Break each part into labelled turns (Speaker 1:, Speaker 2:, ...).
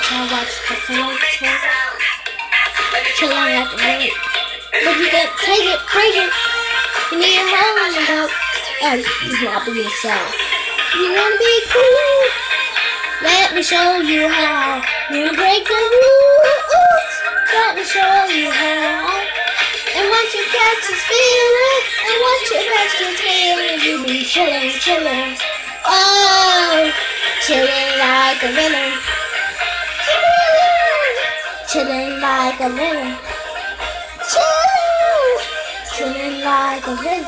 Speaker 1: I watch the film chilling like a minute. But you can't take it, break it. You need a home and go. You gotta be yourself. You wanna be cool? Let me show you how. You break the rules. Let me show you how. And once you catch this feeling, and once you catch this feeling, you be chilling, chilling. Oh, chilling like a villain. Chilling like a villain. Chilling like a villain.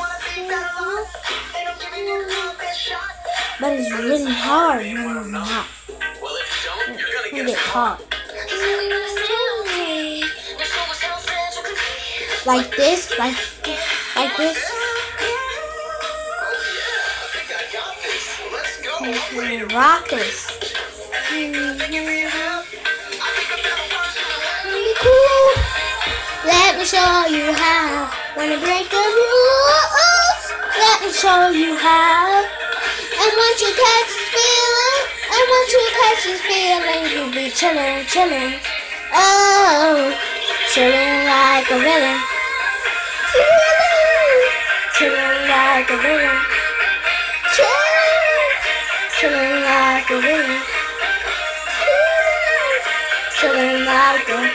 Speaker 1: But it's really hard when you're not. You get caught. Like this, like this. Rock this. Cool. Let me show you how. When you break the rules, let me show you how. And once you catch this feeling, and once you catch this feeling, you'll be chilling, chilling. Oh, chilling like a villain. Chilling like a villain. Chilling like a villain. Chilling like a